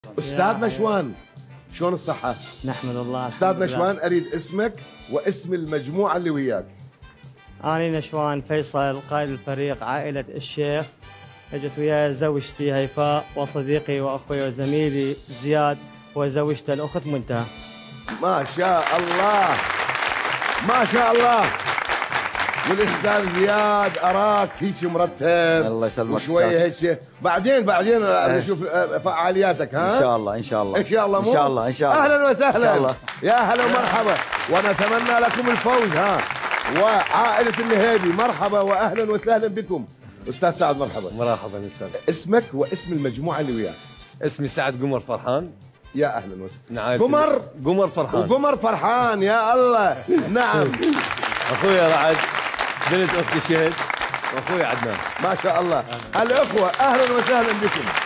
أستاذ نشوان، شلون الصحة؟ نحمد الله. أستاذ نشوان، أريد اسمك واسم المجموعة اللي وياك. أنا نشوان فيصل، قائد الفريق عائلة الشيخ. اجت وياي زوجتي هيفاء وصديقي واخوي وزميلي زياد وزوجته الاخت منتهى. ما شاء الله ما شاء الله. والاستاذ زياد اراك هيك مرتب، الله يسلمك، وشويه هيك. بعدين نشوف فعالياتك. ها ان شاء الله ان شاء الله ان شاء الله. ان شاء الله ان شاء الله. اهلا وسهلا ان شاء الله. يا هلا ومرحبا، ونتمنى لكم الفوز. ها وعائله النهيبي مرحبا واهلا وسهلا بكم. استاذ سعد مرحبا. مرحبا استاذ. اسمك واسم المجموعه اللي وياك. اسمي سعد قمر فرحان. يا اهلا وسهلا. قمر فرحان. وقمر فرحان، يا الله. نعم. اخويا رعد، بنت اختي شهد، واخوي عدنان. ما شاء الله. الاخوه اهلا وسهلا بكم.